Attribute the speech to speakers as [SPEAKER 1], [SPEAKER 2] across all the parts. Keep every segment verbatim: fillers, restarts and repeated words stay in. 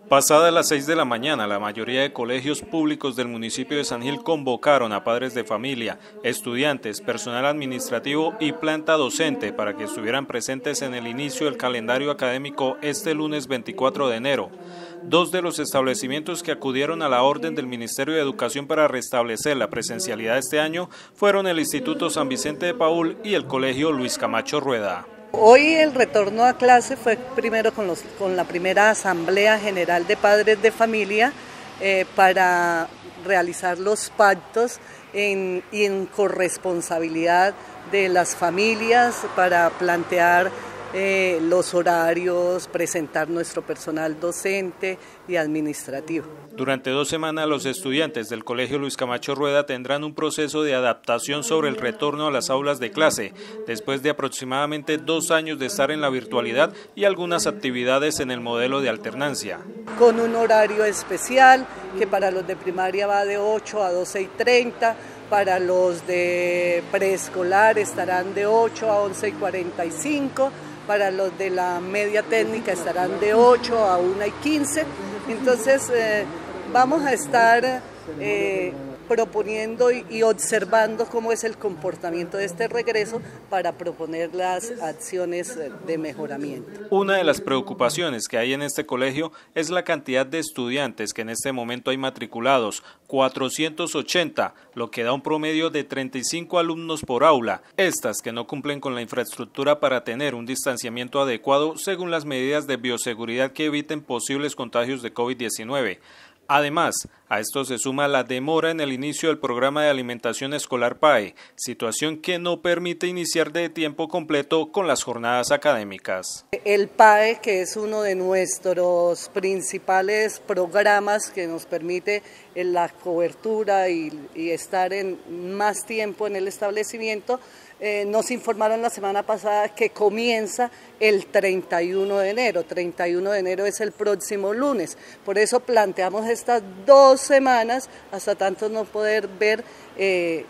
[SPEAKER 1] Pasadas las seis de la mañana, la mayoría de colegios públicos del municipio de San Gil convocaron a padres de familia, estudiantes, personal administrativo y planta docente para que estuvieran presentes en el inicio del calendario académico este lunes veinticuatro de enero. Dos de los establecimientos que acudieron a la orden del Ministerio de Educación para restablecer la presencialidad este año fueron el Instituto San Vicente de Paúl y el Colegio Luis Camacho Rueda.
[SPEAKER 2] Hoy el retorno a clase fue primero con, los, con la primera Asamblea General de Padres de Familia eh, para realizar los pactos en, y en corresponsabilidad de las familias para plantear eh, los horarios, presentar nuestro personal docente y administrativo.
[SPEAKER 1] Durante dos semanas los estudiantes del Colegio Luis Camacho Rueda tendrán un proceso de adaptación sobre el retorno a las aulas de clase, después de aproximadamente dos años de estar en la virtualidad y algunas actividades en el modelo de alternancia.
[SPEAKER 2] Con un horario especial que para los de primaria va de ocho a doce y treinta, para los de preescolar estarán de ocho a once y cuarenta y cinco, para los de la media técnica estarán de ocho a una y quince, entonces eh, vamos a estar eh, proponiendo y, y observando cómo es el comportamiento de este regreso para proponer las acciones de mejoramiento.
[SPEAKER 1] Una de las preocupaciones que hay en este colegio es la cantidad de estudiantes que en este momento hay matriculados, cuatrocientos ochenta, lo que da un promedio de treinta y cinco alumnos por aula, estas que no cumplen con la infraestructura para tener un distanciamiento adecuado según las medidas de bioseguridad que eviten posibles contagios de COVID diecinueve. Además, a esto se suma la demora en el inicio del programa de alimentación escolar P A E, situación que no permite iniciar de tiempo completo con las jornadas académicas.
[SPEAKER 2] El P A E, que es uno de nuestros principales programas que nos permite la cobertura y, y estar en más tiempo en el establecimiento, Eh, nos informaron la semana pasada que comienza el treinta y uno de enero, treinta y uno de enero es el próximo lunes, por eso planteamos estas dos semanas hasta tanto no poder ver eh,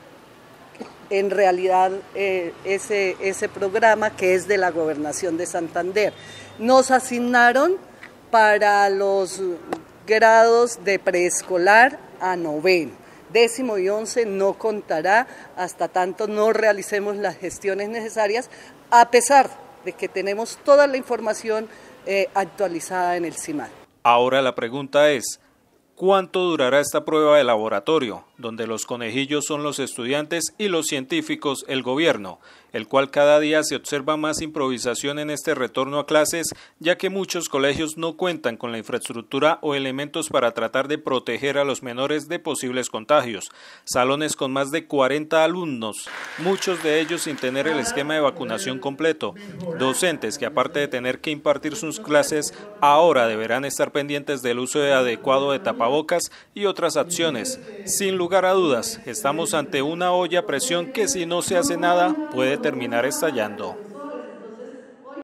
[SPEAKER 2] en realidad eh, ese, ese programa que es de la Gobernación de Santander. Nos asignaron para los grados de preescolar a noveno. Décimo y once no contará hasta tanto no realicemos las gestiones necesarias, a pesar de que tenemos toda la información eh, actualizada en el CIMAD.
[SPEAKER 1] Ahora la pregunta es, ¿cuánto durará esta prueba de laboratorio, donde los conejillos son los estudiantes y los científicos el gobierno, el cual cada día se observa más improvisación en este retorno a clases, ya que muchos colegios no cuentan con la infraestructura o elementos para tratar de proteger a los menores de posibles contagios? Salones con más de cuarenta alumnos, muchos de ellos sin tener el esquema de vacunación completo, docentes que aparte de tener que impartir sus clases, ahora deberán estar pendientes del uso adecuado de tapabocas y otras acciones. Sin lugar a dudas, estamos ante una olla a presión que si no se hace nada puede terminar estallando.